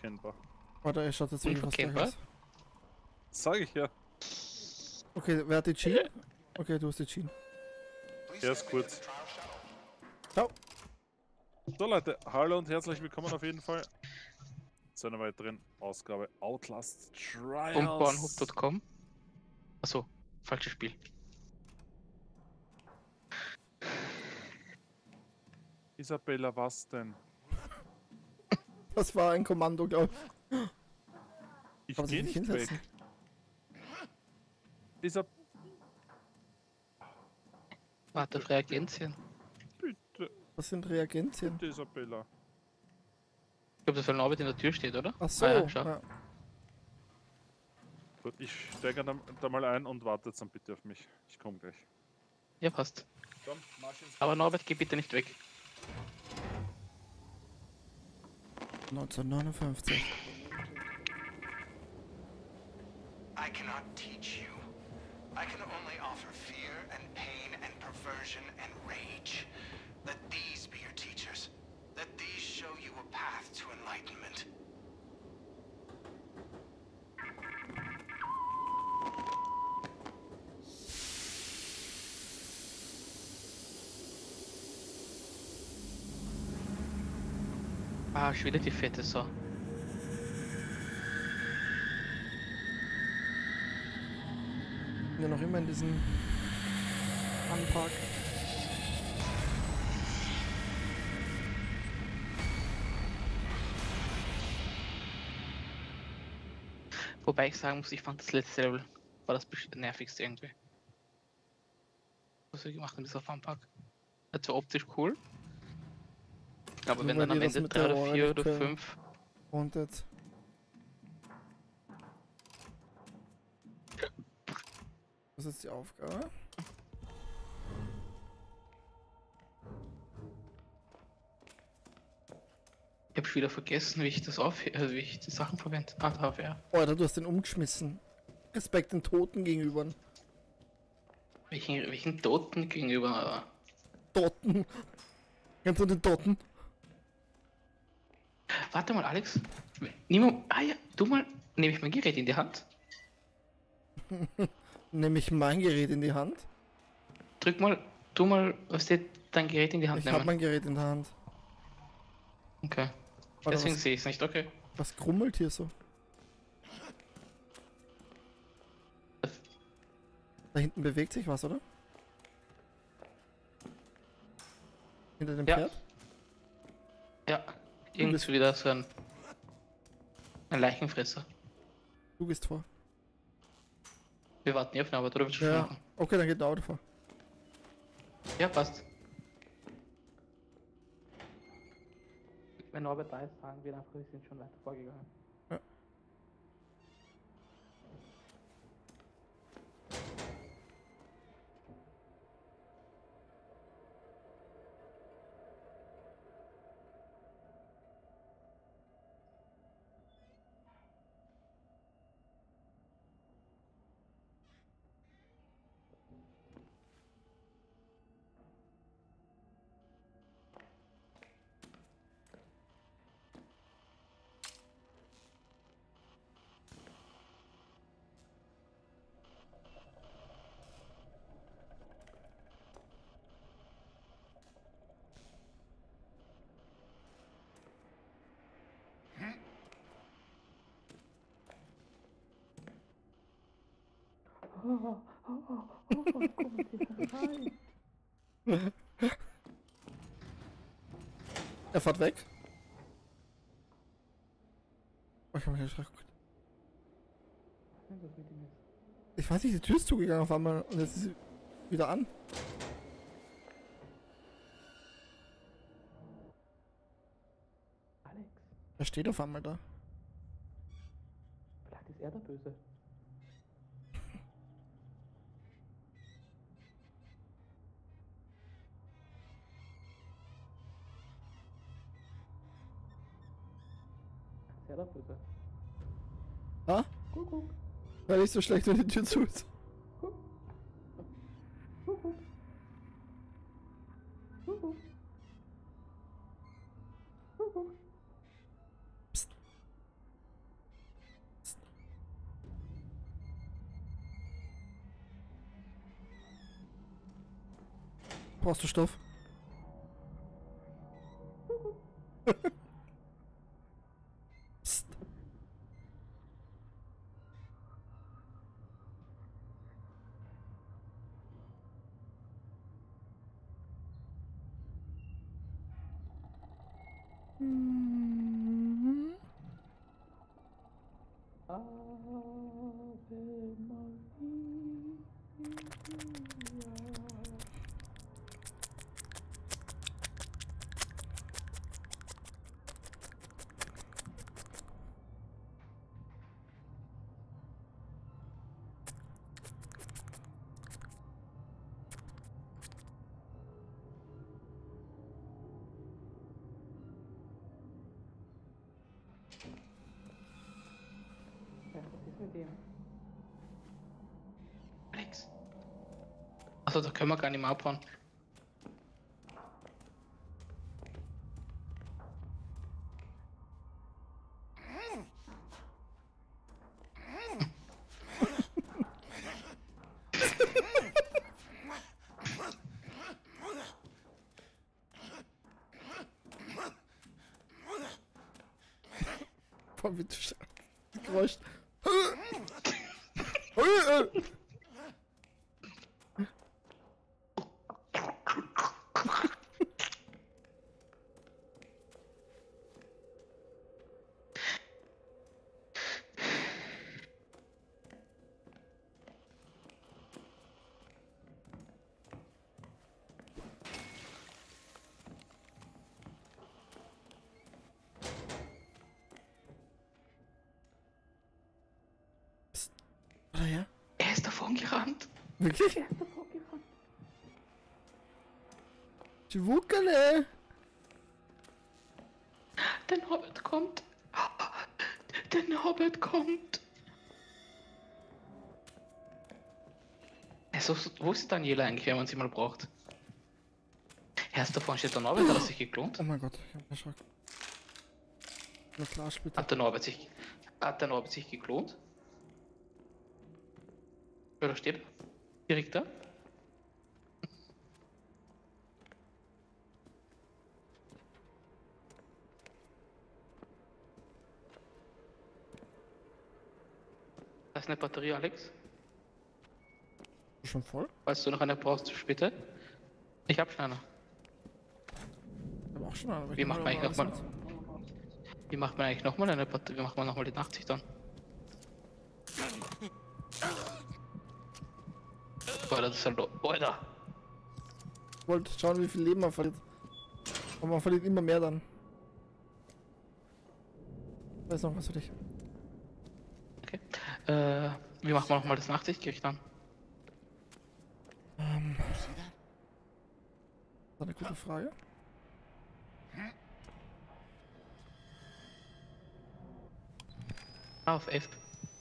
unverkennbar. Warte, er schaut jetzt irgendwie was gleich Unverkennbar? aus. Sag ich ja. Okay, wer hat die Jean? Okay, du hast die Jean. Ja, ist gut. Ciao. So Leute, hallo und herzlich willkommen auf jeden Fall zu einer weiteren Ausgabe Outlast Trials. Und Pornhub.com. Achso, falsches Spiel. Isabella, was denn? Das war ein Kommando, glaube ich. Ich Kann man sich geh nicht nicht weg. hinsetzen? Warte auf Reagenzien. Bitte, Was sind Reagenzien? bitte Isabella. Ich glaube, dass weil Norbert in der Tür steht, oder? Ach so. Ah, ja, schau. Ja. Gut, ich steige da mal ein und wartet dann bitte auf mich. Ich komme gleich. Ja, passt. Komm, marsch ins Aber Norbert, geh bitte nicht weg. 1959. I cannot teach you. I can only offer fear and pain and perversion and rage. Let these be your teachers. Let these show you a path to enlightenment. Ah, schon wieder die fette Sau. Ja, noch immer in diesem Anpark. Wobei ich sagen muss, ich fand das letzte Level war das nervigste irgendwie. Was wir gemacht haben, dieser Funpark. Das war optisch cool. Aber Nur wenn weil dann am die das Ende mit 3 der oder Rohre 4 nicht oder können. 5. Und jetzt. Was ist die Aufgabe? Ich habe schon wieder vergessen, wie ich das wie ich die Sachen verwende. Ah, da ja. Alter, du hast den umgeschmissen. Respekt den Toten gegenüber. Welchen Toten gegenüber. Toten. Kennst du den Toten? Warte mal, Alex. Niemand. Ah ja, du mal. Nehme ich mein Gerät in die Hand. Nehme ich mein Gerät in die Hand. Drück mal. Tu mal, was steht, dein Gerät in die Hand Ich habe nehmen. mein Gerät in der Hand. Okay. Warte, Deswegen was, sehe ich es nicht, okay. was krummelt hier so? Da hinten bewegt sich was, oder? Hinter dem Ja. Pferd? Ja, irgendwie wieder so ein Leichenfresser. Du gehst vor. Wir warten hier auf Norbert, oder willst du schon Ja. machen? Okay, dann geht der Auto vor. Ja, passt. Wenn Norbert da ist, sagen wir einfach, wir sind schon weiter vorgegangen. Ja. Er fährt weg. Oh, ich hab mich erschreckt. Ich weiß nicht, die Tür ist zugegangen auf einmal und jetzt ist sie wieder an. Alex, Er steht auf einmal da. vielleicht ist er der Böse. Ist er der Böse? Ha? Kuckuck. Wäre nicht so schlecht, wenn die Tür zu ist. Brauchst du Stoff? Psst. Mhm. Alex. Achso, da können wir gar nicht mehr abhauen. Boah, wie du Geräusch. Oder ja? Er ist davon gerannt. Wirklich? Schwuckele! Der Hobbit kommt. Der Hobbit kommt. Also, wo ist Daniela eigentlich, wenn man sie mal braucht? Erst davon steht der Norbert, hat er sich geklont? Oh mein Gott, ich hab erschrocken. Nur Flasch bitte. Hat der Norbert sich geklont? Oder steht? Direkt da? Da ist eine Batterie, Alex. Schon voll? Falls du noch eine brauchst, später. Ich hab schon eine. Ich hab auch schon eine. aber ich Wie kann macht man mal eigentlich nochmal? alles Wie macht man eigentlich nochmal eine Batterie? Wie macht man nochmal die 80 dann? Boah, das ist halt. Alter! Ich wollte schauen, wie viel Leben man verliert. Aber man verliert immer mehr dann. Ich weiß noch was für dich. Okay. Wie macht man nochmal das 80-Gericht dann? Das ist eine gute Frage. Ah, auf F.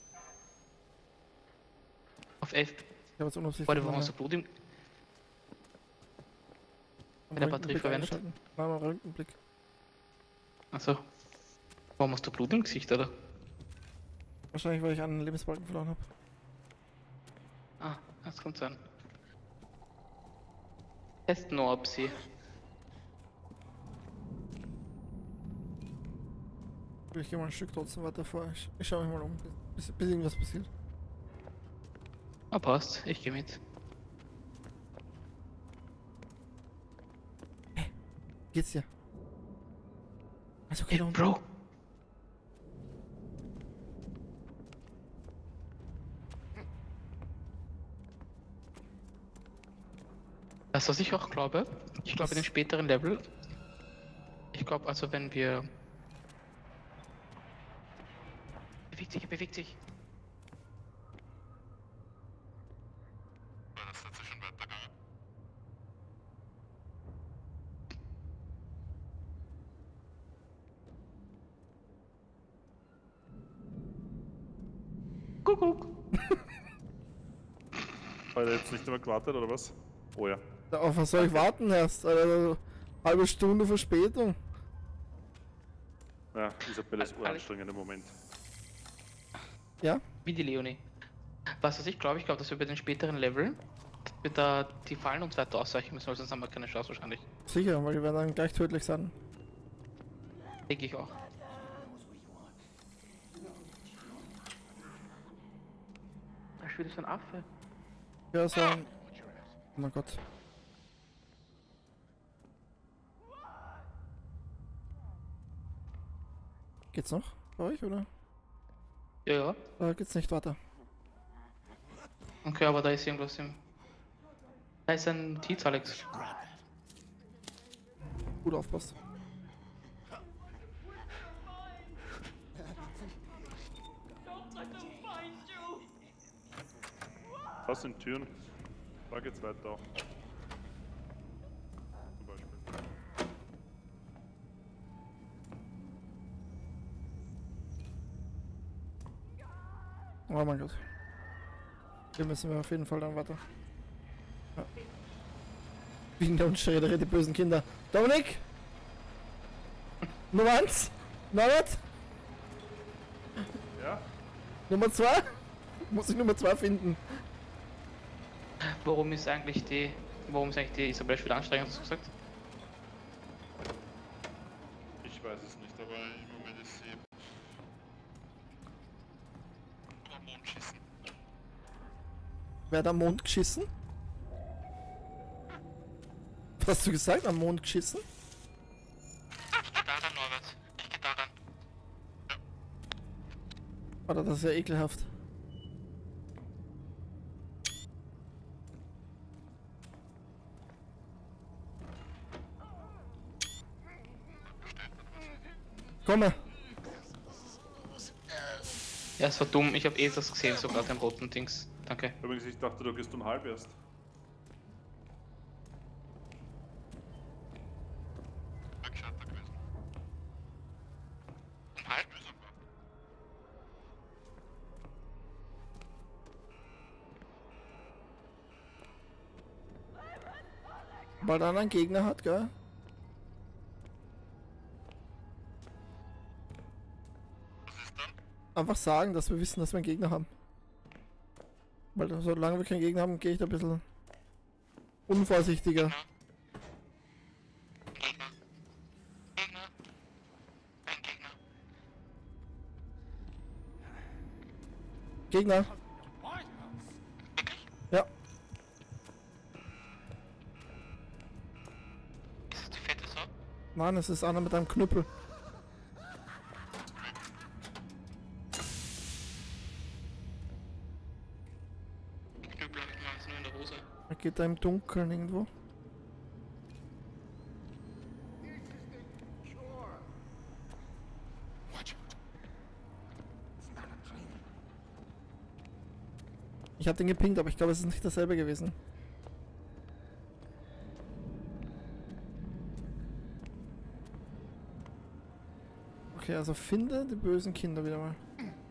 Auf F. Ich habe jetzt unabsichtlich Warte, warum hast du Blut im. meinen der Batterie Röntgenblick verwendet? eingeschalten. Nein, mein Röntgenblick. Achso. Warum hast du Blut im Gesicht, oder? Wahrscheinlich, weil ich einen Lebensbalken verloren habe. Ah, das kommt sein. Testen nur, ob sie. Ich gehe mal ein Stück trotzdem weiter vor. Ich schaue mich mal um, bis irgendwas passiert. Ah, passt. Ich gehe mit. Geht's dir? Also, okay, Hey, Bro! Das, was ich auch glaube, ich glaube in den späteren Level, ich glaube also wenn wir... Er bewegt sich. Das ist jetzt schon weitergegangen. Kuckuck. Hat er jetzt nicht mehr gewartet, oder was? Oh ja. Ja, auf was soll ich warten erst? Also, halbe Stunde Verspätung. Ja, Isabelle ist Alex. uranstrengend im Moment. Ja? Wie die Leonie. Was weiß ich glaube, dass wir bei den späteren Level, Wird da die Fallen uns weiter ausweichen müssen, weil sonst haben wir keine Chance wahrscheinlich. Sicher, weil die werden dann gleich tödlich sein. Denke ich auch. Da steht so ein Affe. Ja, so ein... Oh mein Gott. Geht's noch bei euch, oder? Ja, ja. Geht's nicht weiter. Okay, aber da ist irgendwas im... Da ist ein Notiz, Alex. Gut aufpasst. Was sind Türen? Da geht's weiter. Zum Beispiel. Oh mein Gott. Hier müssen wir auf jeden Fall dann weiter. Ja. Binder und Schredere, die bösen Kinder. Dominik! Nummer 1! Norbert! Ja? Nummer 2? Muss ich Nummer 2 finden? Warum ist eigentlich die Isabel wieder anstrengend, hast du gesagt? Ich weiß es nicht, aber im Moment ist sie am Mond schießen. Wer hat am Mond geschissen? Was hast du gesagt? Am Mond geschissen? Ich geh daran, Norbert. Ich geh daran. Oder das ist ja ekelhaft. Komme! Ja, es war dumm. Ich habe eh das gesehen, sogar den roten Dings. Danke. Übrigens, ich dachte, du gehst um halb erst. Um halb? Weil er einen Gegner hat, gell? Einfach sagen, dass wir wissen, dass wir einen Gegner haben. Weil solange wir keinen Gegner haben, gehe ich da ein bisschen unvorsichtiger. Gegner. Gegner. Ein Gegner. Gegner! Ja, Ist es die fette Sau? nein, es ist einer mit einem Knüppel. Knüppel habe ich meistens nur in der Hose. Er geht da im Dunkeln irgendwo. Ich habe den gepinkt, aber ich glaube, es ist nicht dasselbe gewesen. Okay, also finde die bösen Kinder wieder mal.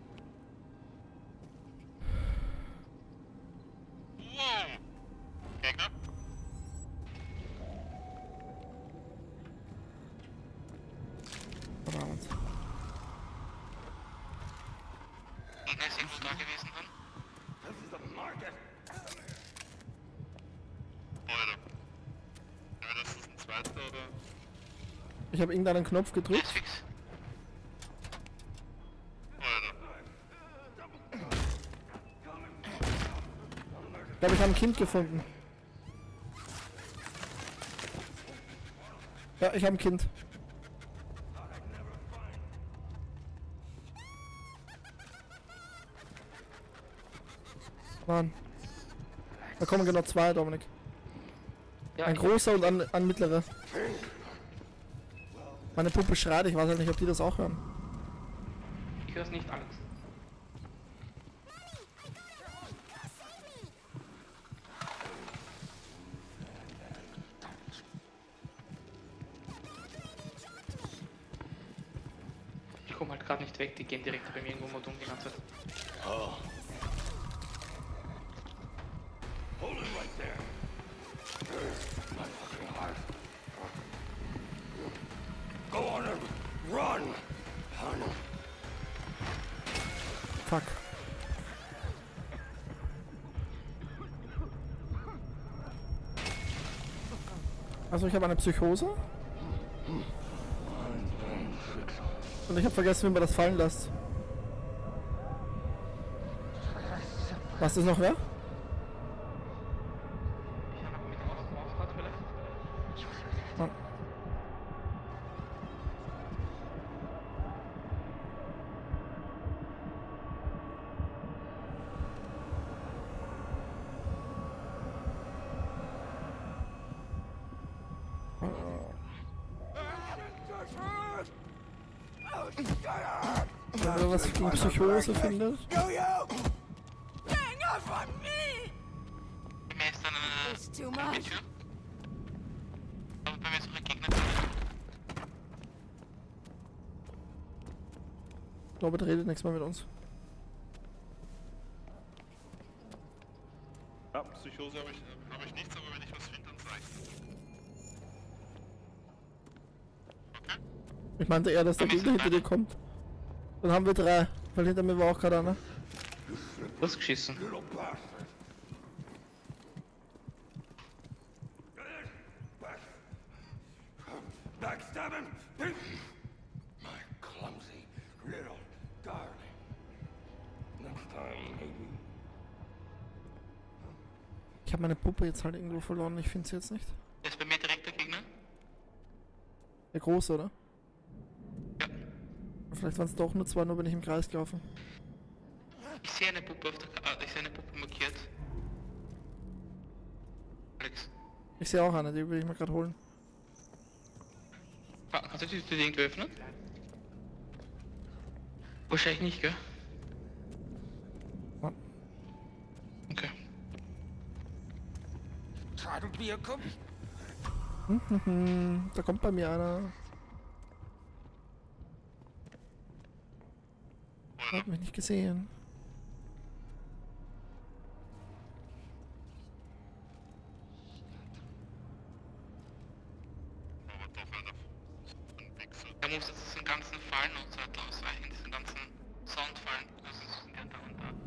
Gegner? Verdammt. Gegner ist irgendwo da gewesen dann? Alter. Ja, das ist ein zweiter, oder? Ich habe irgendeinen Knopf Der gedrückt. ist fix. Alter. Ich glaube, ich habe ein Kind gefunden. Ja, ich habe ein Kind. Mann. Da kommen genau zwei, Dominik. Ja, Ein großer und ein mittlerer. Meine Puppe schreit, ich weiß halt nicht, ob die das auch hören. ich höre es nicht, Alex. Ich komme halt gerade nicht weg, die gehen direkt bei mir irgendwo mal dumm die ganze Zeit. Fuck. Also ich habe eine Psychose. Und ich habe vergessen, wie man das fallen lässt. Was ist noch wer? Ich habe mit Ausfahrt vielleicht. Oh. Wenn ihr was gegen Psychose findet. Bei mir ist dann It's too eine much. Tür. Aber bei mir ist auch ein Gegner. Robert redet nichts mehr mit uns. Ja, Psychose habe ich nichts, aber wenn ich was finde, dann zeig. Ich meinte eher, dass der Gegner hinter dir kommt. Dann haben wir 3, weil hinter mir war auch gerade einer. Losgeschissen. Backstabbing! My clumsy little darling. Next time, maybe. Ich habe meine Puppe jetzt halt irgendwo verloren, ich finde sie jetzt nicht. Der ist bei mir direkt der Gegner. Der große, oder? Ja. Vielleicht waren es doch nur 2, nur bin ich im Kreis gelaufen. Ich sehe eine Puppe auf der Karte. Ich sehe eine Puppe markiert. Alex. Ich sehe auch eine, die will ich mir gerade holen. Kannst du die Tür irgendwie öffnen? Wahrscheinlich nicht, gell? Ja. Okay. Try to be a cook. Da kommt bei mir einer. Hat mich nicht gesehen. Da muss jetzt diesen ganzen Fallen und so weiter ausweichen, diesen ganzen Soundfallen. Also es sind ja da und da.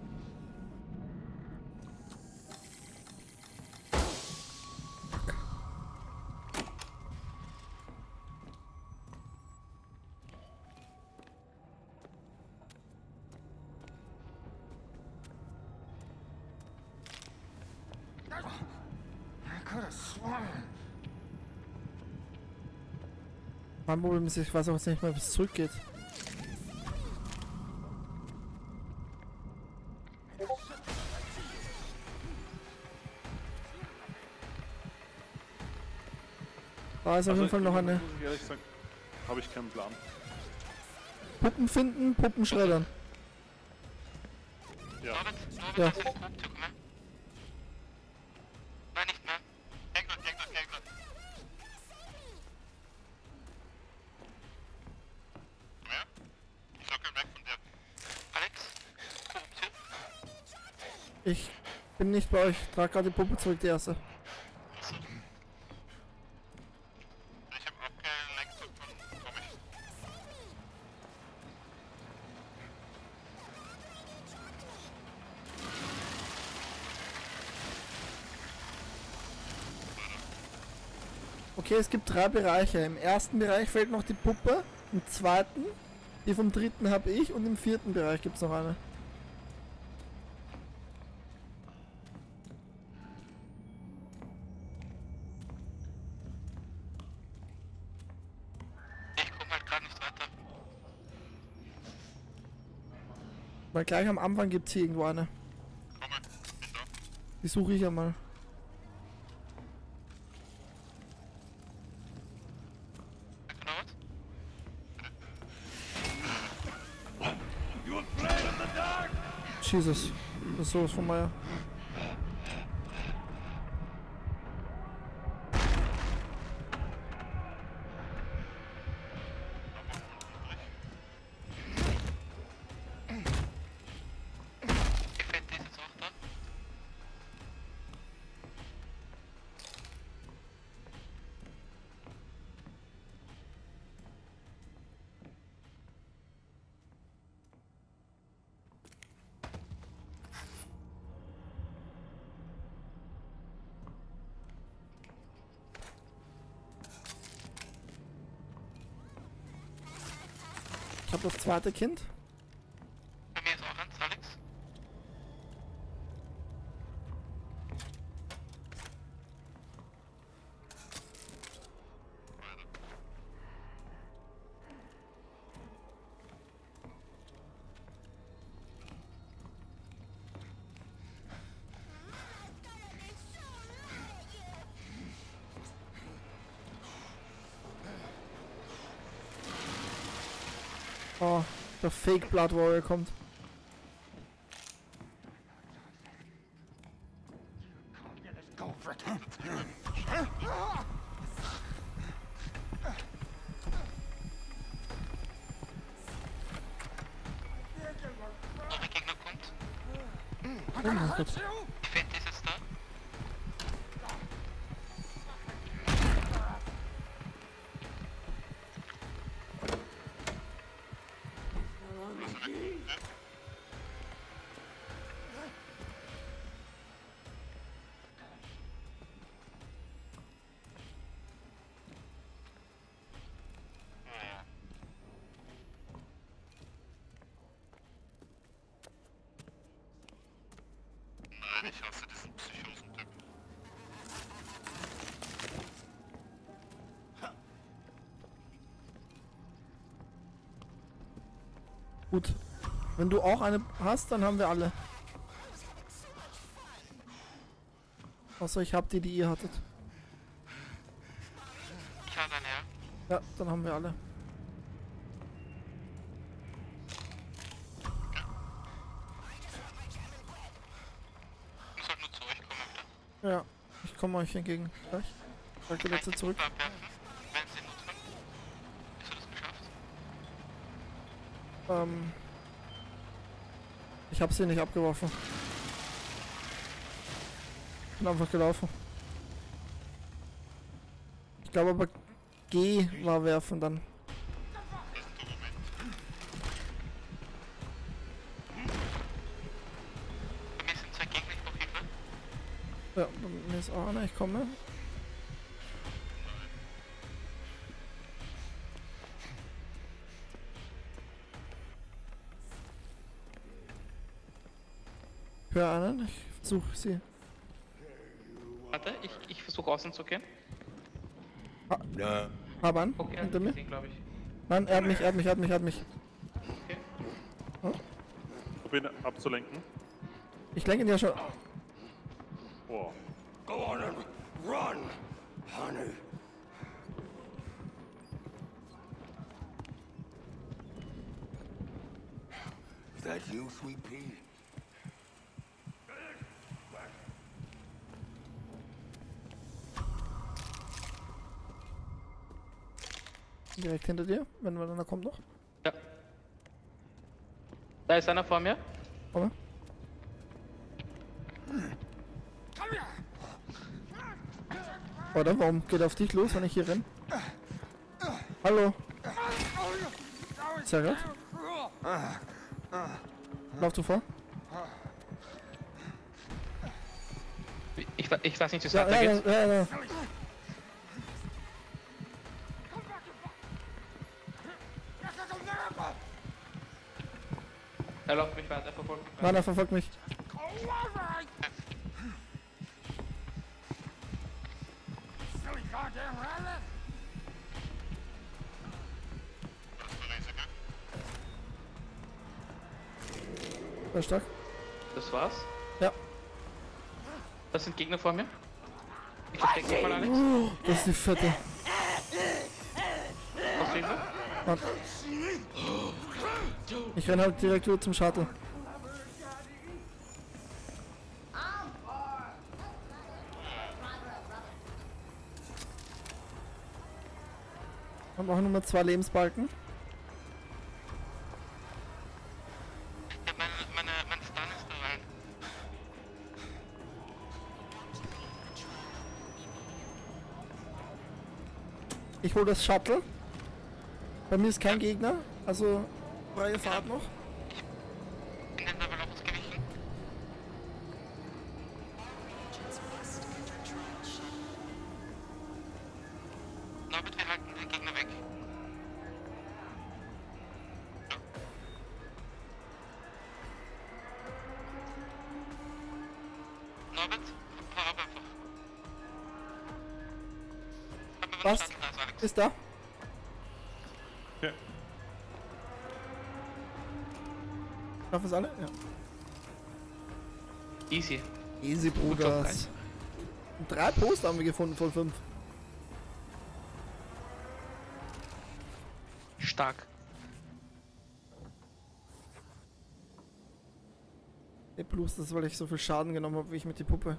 I could have sworn. Mein Problem ist, ich weiß auch jetzt nicht mehr, wie es zurückgeht. Da ist auf jeden Fall noch eine. Muss ich ehrlich sagen, habe ich keinen Plan. Puppen finden, Puppen schreddern. Ja. Norbert, Ja. hast du eine Puppe, komm her. Nein, nicht mehr. Gegner. Komm her. Ich lock ihn weg von dir. Alex, Puppe. Ich bin nicht bei euch, trage gerade die Puppe zurück, die erste. Ich hab auch keinen Lenkzug von Comic. Okay, es gibt 3 Bereiche. Im ersten Bereich fehlt noch die Puppe, im zweiten, die vom dritten habe ich und im vierten Bereich gibt es noch eine. Ich komm halt gerade nicht weiter. Weil gleich am Anfang gibt es hier irgendwo eine. Komme, bin da. Die suche ich einmal. Danke, Norbert. Jesus. Das ist sowas von Meier. Die Fette ist jetzt auch da. das zweite Kind. Bei mir ist auch eins, Alex. Oh, der Fake Blood Warrior kommt. Noch ein Gegner kommt. Oh mein Gott. Fett ist jetzt da. Nein, ich hasse diesen Psychosen-Typ. Gut. Wenn du auch eine hast, dann haben wir alle. Außer ich hab die ihr hattet. Ich habe eine, ja. Ja, dann haben wir alle. Muss halt nur zu euch kommen wieder. Ja, ich komme euch entgegen. Gleich. Sag die letzte zurück. Abwerfen, wenn sie nutzen. Hast du das geschafft? Ich hab sie nicht abgeworfen. Bin einfach gelaufen. Ich glaube aber G war werfen dann. Bei mir sind zwei Gegner, ich brauche Hilfe. Ja, bei mir ist auch einer, ich komme. Hör einen, ich suche sie. Warte, ich versuche außen zu gehen. Hab einen, Okay, hinter mir. glaube ich. Nein, er hat mich. Okay. Probier ihn abzulenken. Ich lenke ihn ja schon. Boah. Go on and run, honey. Is that you, Sweet Pea? Direkt hinter dir, wenn einer kommt noch. Ja. Da ist einer vor mir. Komme. Oder warum geht er auf dich los, wenn ich hier renn? Hallo? Sehr gut. Lauf du vor. Ich weiß nicht, wie es Ja, weitergeht. ja. Er läuft mich weiter, er verfolgt mich weiter. Nein, er verfolgt mich. Sehr stark. Das war's. Ja. Das sind Gegner vor mir. Ich verstecke mich mal, Alex. Das ist die fette. Hast du Hilfe? Mann. Ich renn halt direkt wieder zum Shuttle. Haben auch nur 2 Lebensbalken. Ja, mein Stun ist da rein. Ich hole das Shuttle. Bei mir ist kein Gegner, also freie Fahrt noch. Bin den Level ausgewichen. Na, bitte, wir halten den Gegner weg. Ja. Arbeit. Hab einfach. Hab mir Was? verstanden, also Alex. Ist da? Okay. Schaffen es alle? Ja. Easy. Easy, Gut Job, Bruders. 3 Poster haben wir gefunden von 5. Stark. Der Plus, das weil ich so viel Schaden genommen habe, wie ich mit die Puppe.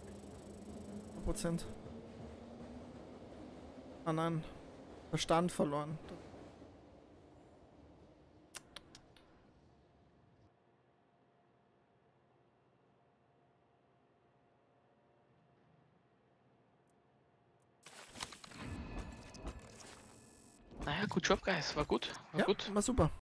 100%. Ah nein. Verstand verloren. Naja, gut Job, Guys. War gut. War Ja, gut. war super.